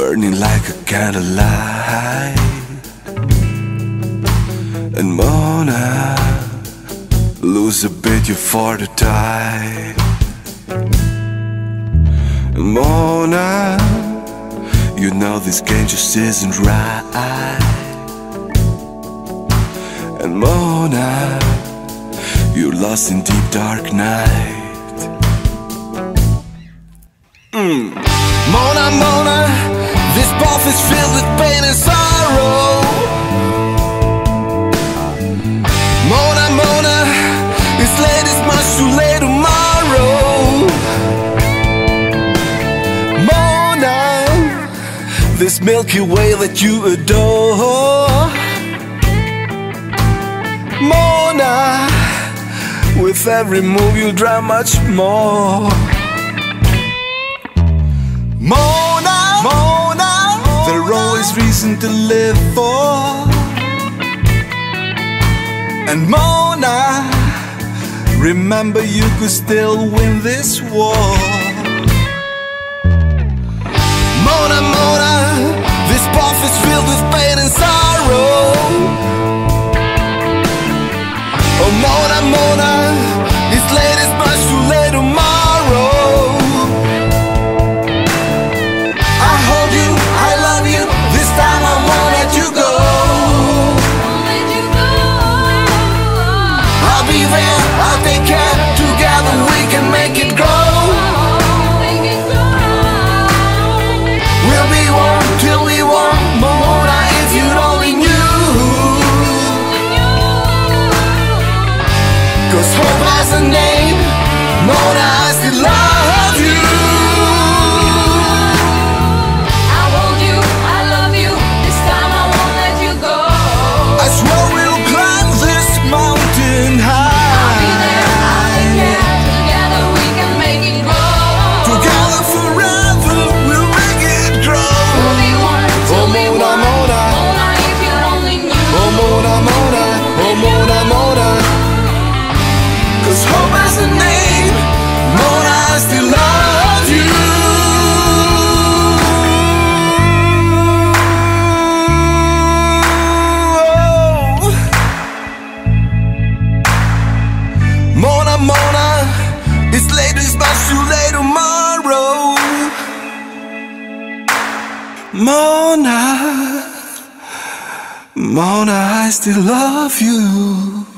burning like a candlelight. And Mona, lose a bit you for the tide. And Mona, you know this game just isn't right. And Mona, you're lost in deep dark night. Mona, Mona, this path is filled with pain and sorrow. Mona, Mona, it's late, it's much too late tomorrow. Mona, this Milky Way that you adore. Mona, with every move you'll drown much more. Mona, Mona, there's always reason to live for. And Mona, remember you could still win this war. Mona, Mona, this path is filled with pain and sorrow. Oh Mona, Mona, it's late, it's much too late tomorrow. I hold you, I love you, this time I won't let you go. I'll be there, I'll take care, together we can make it grow. We'll be one till we want, Mona, if you only knew. 'Cause hope has a name, Mona, I still love you. I hold you, I love you, this time I won't let you go. I swear we'll climb this mountain high. I'll be there, I'll take care, together we can make it grow. Together forever we'll make it grow. We'll be one till we Mona, want, Mona. Mona, if you only knew. Oh Mona, Mona, oh Mona, Mona. 'Cause hope has a name, Mona, I still love you. Mona, Mona, it's late, it's much too late tomorrow. Mona, Mona, I still love you.